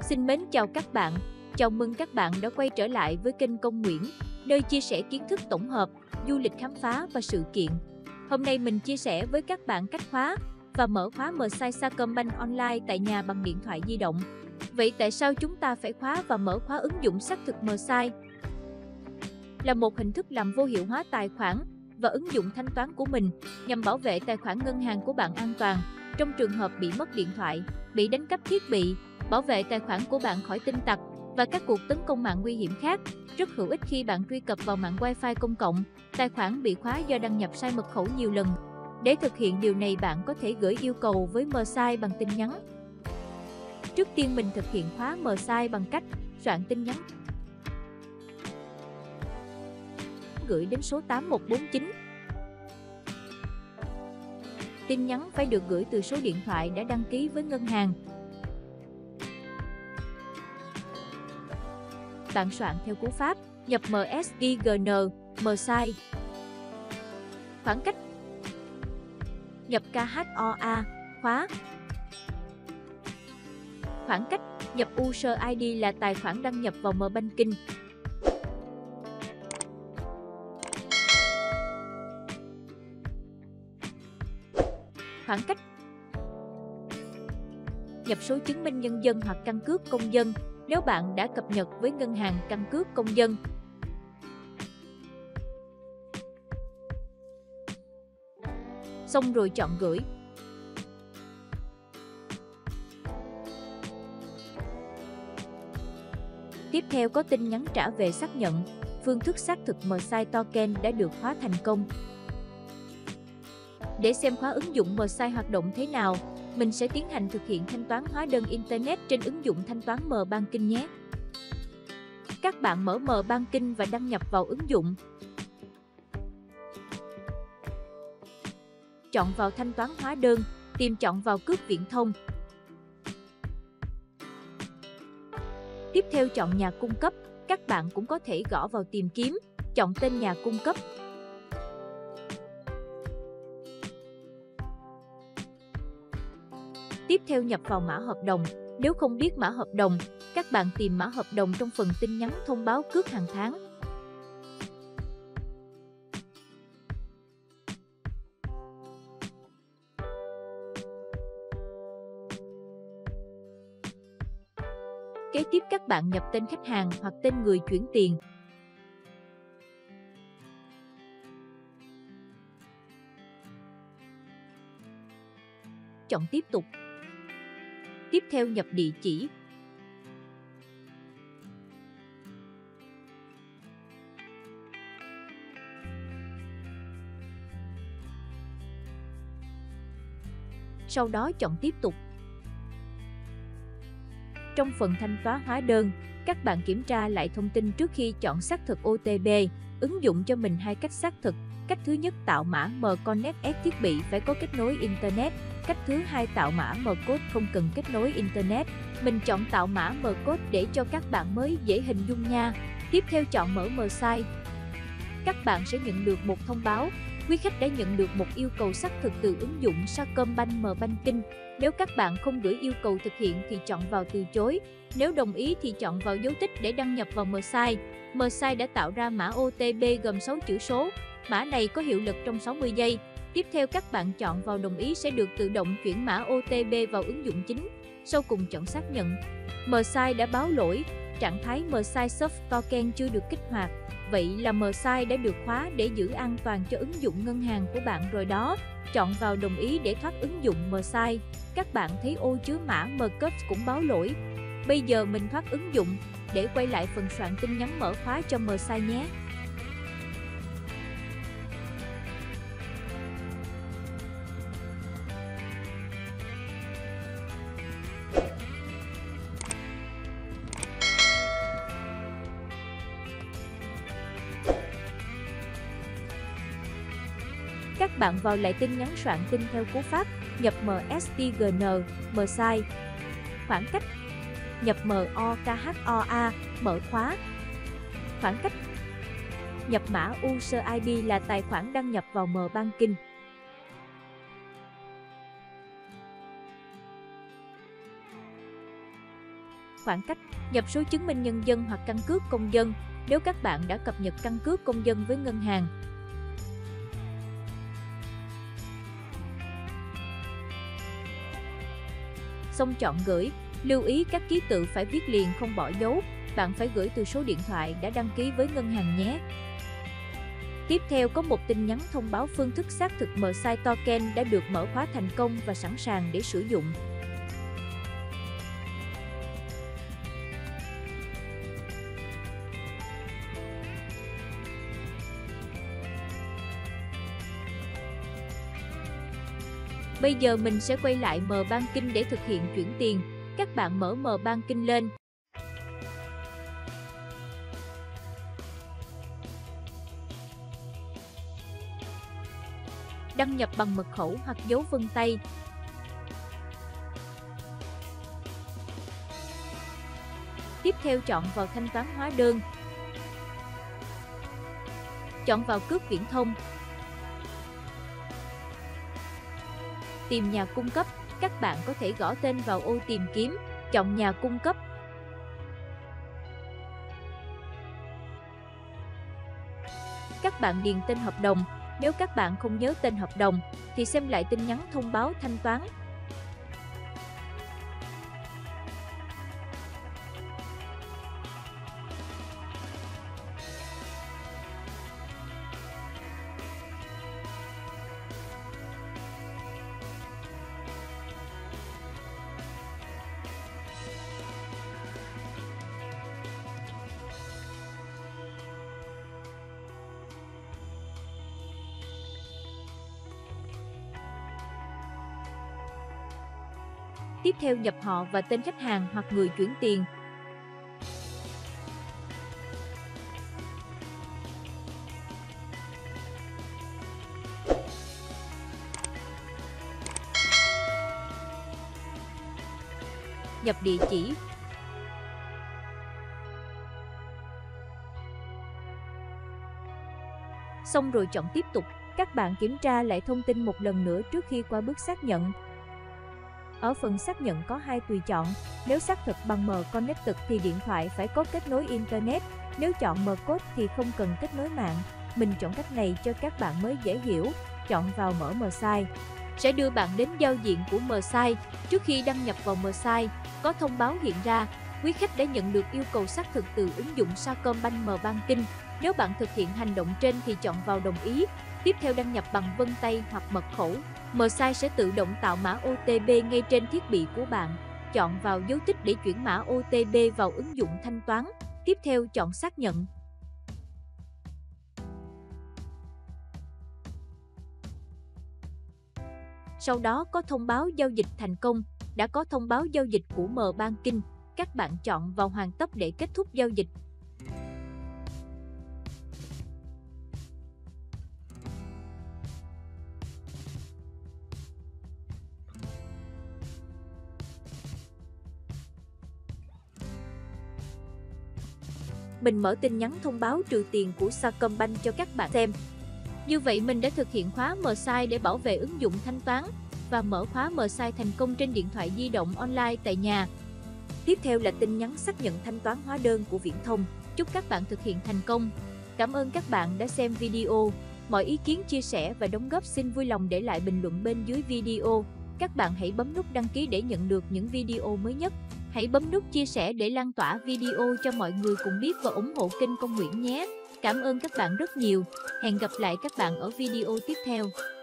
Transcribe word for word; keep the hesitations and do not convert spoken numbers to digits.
Xin mến chào các bạn, chào mừng các bạn đã quay trở lại với kênh Công Nguyễn, nơi chia sẻ kiến thức tổng hợp, du lịch khám phá và sự kiện. Hôm nay mình chia sẻ với các bạn cách khóa và mở khóa M-Site Sacombank online tại nhà bằng điện thoại di động. Vậy tại sao chúng ta phải khóa và mở khóa ứng dụng xác thực M-Site? Là một hình thức làm vô hiệu hóa tài khoản và ứng dụng thanh toán của mình nhằm bảo vệ tài khoản ngân hàng của bạn an toàn trong trường hợp bị mất điện thoại, bị đánh cắp thiết bị, bảo vệ tài khoản của bạn khỏi tin tặc và các cuộc tấn công mạng nguy hiểm khác. Rất hữu ích khi bạn truy cập vào mạng Wi-Fi công cộng, tài khoản bị khóa do đăng nhập sai mật khẩu nhiều lần. Để thực hiện điều này, bạn có thể gửi yêu cầu với M-Site bằng tin nhắn. Trước tiên mình thực hiện khóa M-Site bằng cách soạn tin nhắn gửi đến số tám một bốn chín. Tin nhắn phải được gửi từ số điện thoại đã đăng ký với ngân hàng. Bạn soạn theo cú pháp nhập MSIGN, M-Site. Khoảng cách. Nhập ca hát o a, khóa. Khoảng cách. Nhập user i đê là tài khoản đăng nhập vào M-Banking. Khoảng cách. Nhập số chứng minh nhân dân hoặc căn cước công dân nếu bạn đã cập nhật với ngân hàng căn cước công dân. Xong rồi chọn gửi. Tiếp theo có tin nhắn trả về xác nhận phương thức xác thực M-Site token đã được khóa thành công. Để xem khóa ứng dụng M-Site hoạt động thế nào, mình sẽ tiến hành thực hiện thanh toán hóa đơn Internet trên ứng dụng thanh toán M-Banking nhé. Các bạn mở M-Banking và đăng nhập vào ứng dụng. Chọn vào thanh toán hóa đơn, tìm chọn vào cước viễn thông. Tiếp theo chọn nhà cung cấp, các bạn cũng có thể gõ vào tìm kiếm, chọn tên nhà cung cấp. Tiếp theo nhập vào mã hợp đồng. Nếu không biết mã hợp đồng, các bạn tìm mã hợp đồng trong phần tin nhắn thông báo cước hàng tháng. Kế tiếp các bạn nhập tên khách hàng hoặc tên người chuyển tiền. Chọn tiếp tục. Tiếp theo nhập địa chỉ. Sau đó chọn tiếp tục. Trong phần thanh toán hóa đơn, các bạn kiểm tra lại thông tin trước khi chọn xác thực ô tê pê. Ứng dụng cho mình hai cách xác thực. Cách thứ nhất, tạo mã M-Connect S thiết bị phải có kết nối Internet. Cách thứ hai, tạo mã M-Code không cần kết nối Internet. Mình chọn tạo mã M-Code để cho các bạn mới dễ hình dung nha. Tiếp theo chọn mở M-Site. Các bạn sẽ nhận được một thông báo. Quý khách đã nhận được một yêu cầu xác thực từ ứng dụng Sacombank M-Banking. Nếu các bạn không gửi yêu cầu thực hiện thì chọn vào từ chối. Nếu đồng ý thì chọn vào dấu tích để đăng nhập vào M-Site. M-Site đã tạo ra mã ô tê pê gồm sáu chữ số. Mã này có hiệu lực trong sáu mươi giây. Tiếp theo các bạn chọn vào đồng ý sẽ được tự động chuyển mã ô tê pê vào ứng dụng chính. Sau cùng chọn xác nhận. M-Site đã báo lỗi, trạng thái M-Site Soft Token chưa được kích hoạt. Vậy là M-Site đã được khóa để giữ an toàn cho ứng dụng ngân hàng của bạn rồi đó. Chọn vào đồng ý để thoát ứng dụng M-Site. Các bạn thấy ô chứa mã M-Code cũng báo lỗi. Bây giờ mình thoát ứng dụng để quay lại phần soạn tin nhắn mở khóa cho M-Site nhé. Các bạn vào lại tin nhắn soạn tin theo cú pháp nhập MSIGN, M-Site. Khoảng cách. Nhập MOKHOA, mở khóa. Khoảng cách. Nhập mã user i đê là tài khoản đăng nhập vào M-Banking. khoảng cách, nhập số chứng minh nhân dân hoặc căn cước công dân nếu các bạn đã cập nhật căn cước công dân với ngân hàng. Xong chọn gửi, lưu ý các ký tự phải viết liền không bỏ dấu, bạn phải gửi từ số điện thoại đã đăng ký với ngân hàng nhé. Tiếp theo có một tin nhắn thông báo phương thức xác thực MSI Token đã được mở khóa thành công và sẵn sàng để sử dụng. Bây giờ mình sẽ quay lại M-Banking để thực hiện chuyển tiền. Các bạn mở M-Banking lên. Đăng nhập bằng mật khẩu hoặc dấu vân tay. Tiếp theo chọn vào thanh toán hóa đơn. Chọn vào cước viễn thông. Tìm nhà cung cấp, các bạn có thể gõ tên vào ô tìm kiếm, chọn nhà cung cấp. Các bạn điền tên hợp đồng, nếu các bạn không nhớ tên hợp đồng thì xem lại tin nhắn thông báo thanh toán. Tiếp theo nhập họ và tên khách hàng hoặc người chuyển tiền. Nhập địa chỉ. Xong rồi chọn tiếp tục. Các bạn kiểm tra lại thông tin một lần nữa trước khi qua bước xác nhận. Ở phần xác nhận có hai tùy chọn. Nếu xác thực bằng M-Connected thì điện thoại phải có kết nối Internet. Nếu chọn M-Code thì không cần kết nối mạng. Mình chọn cách này cho các bạn mới dễ hiểu. Chọn vào mở MSI. Sẽ đưa bạn đến giao diện của MSI. Trước khi đăng nhập vào MSI, có thông báo hiện ra. Quý khách đã nhận được yêu cầu xác thực từ ứng dụng Sacombank M-Banking. Nếu bạn thực hiện hành động trên thì chọn vào đồng ý. Tiếp theo đăng nhập bằng vân tay hoặc mật khẩu. MSI sẽ tự động tạo mã ô tê pê ngay trên thiết bị của bạn. Chọn vào dấu tích để chuyển mã ô tê pê vào ứng dụng thanh toán. Tiếp theo chọn xác nhận. Sau đó có thông báo giao dịch thành công. Đã có thông báo giao dịch của M-Banking. Các bạn chọn vào hoàn tất để kết thúc giao dịch. Mình mở tin nhắn thông báo trừ tiền của Sacombank cho các bạn xem. Như vậy mình đã thực hiện khóa MSI để bảo vệ ứng dụng thanh toán và mở khóa MSI thành công trên điện thoại di động online tại nhà. Tiếp theo là tin nhắn xác nhận thanh toán hóa đơn của Viễn thông. Chúc các bạn thực hiện thành công. Cảm ơn các bạn đã xem video. Mọi ý kiến, chia sẻ và đóng góp xin vui lòng để lại bình luận bên dưới video. Các bạn hãy bấm nút đăng ký để nhận được những video mới nhất. Hãy bấm nút chia sẻ để lan tỏa video cho mọi người cùng biết và ủng hộ kênh Công Nguyễn nhé. Cảm ơn các bạn rất nhiều. Hẹn gặp lại các bạn ở video tiếp theo.